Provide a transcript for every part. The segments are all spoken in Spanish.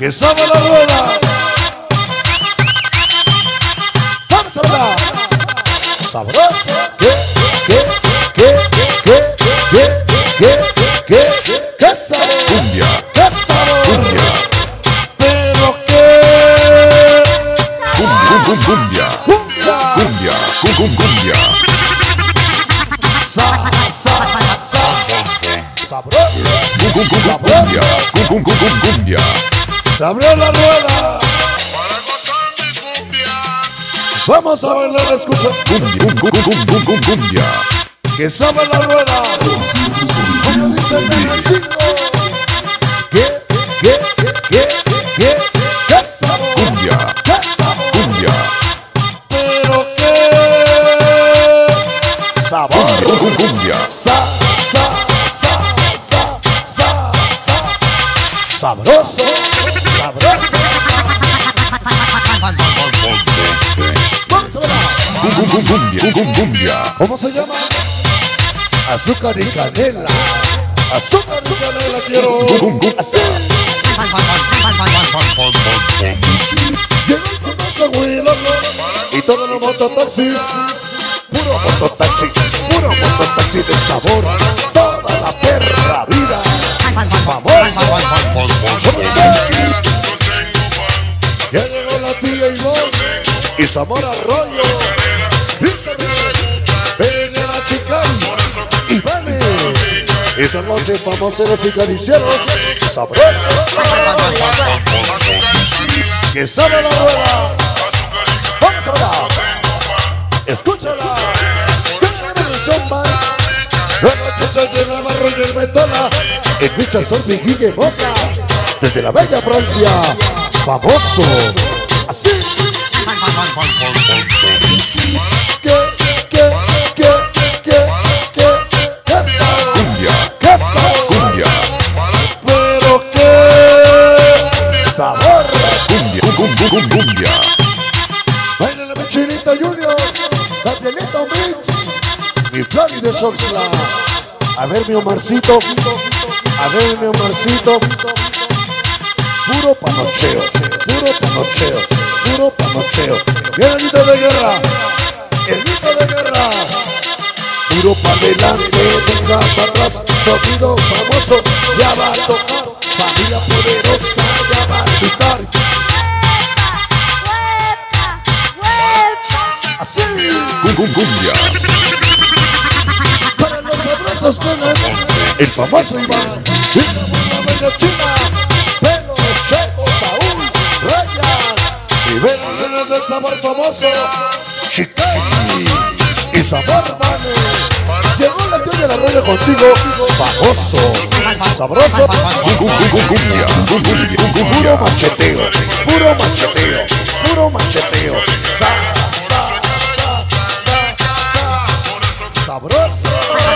que sabe la rueda. Vamos a hablar. Sabroso. ¿Qué sabor? Cumbia. ¿Qué sabor? Cumbia. Pero qué. Cumbia. Cumbia. Cumbia. Cumbia. Sabroso. Cumbia. Cumbia. Se abrió la rueda. Vamos a bailar, escucha. Cumbia. Que sabe la rueda. Como dice el Mexico. ¿Qué sabor? Cumbia. ¿Qué sabor? Cumbia. Pero qué sabor. Cumbia. Sabroso. Sabroso. Vamos a ver. Cumbia. ¿Cómo se llama? Azúcar y canela. Azúcar y canela quiero. Así. Llegó el famoso Willow y todos los mototaxis. Puro mototaxi de sabor. Toda la perra vida. Famoso. Ya llegó la tía Ivonne y Zamora Arroyo. Venga la chica y vale. Esa noche famosos y caricieros. Sabrosos. Que sabe la rueda. Vamos a hablar. Escúchala. Una edición más. La noche se llena el barro y el metola. Escucha son mi Guille Boca. Desde la bella Francia. Famoso. Así. ¿Qué sabor? ¿Qué sabor? Cumbia. Pero qué sabor. Cumbia. Báilale mi Chinita Junior, Danielito Mix, mi Flavi de Choxla. A ver mi Omarcito, puro panocheo. Bien el grito de guerra, puro pa' adelante, nunca para atrás, sonido famoso, ya va a tocar, familia poderosa, ya va a gritar. Así. Cumbia. Para los sabrosos nenes, el famoso Iván, y la buena china, Pelo, Checo, Saúl, Ryan, y ven los nenes del sabor famoso, Chicay, y Sabor Vane. Llegó la tía de la rueda contigo, famoso, sabroso, Cumbia. puro macheteo, sabroso.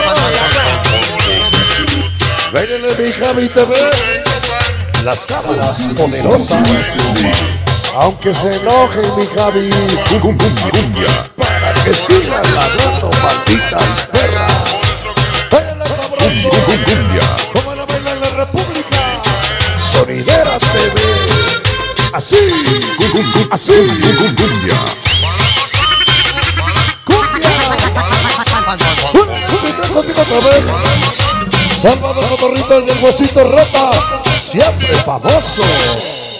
Vénele mi Javi TV, las cámaras poderosas. Aunque se enoje mi Javi, Cumbia. para que sigas hablando, maldita perra. Vénele sabroso, como la baila en la República. Sonidera TV, así, Cumbia. contigo otra vez. Salvador Cotorrito, el del huesito rota, siempre famoso.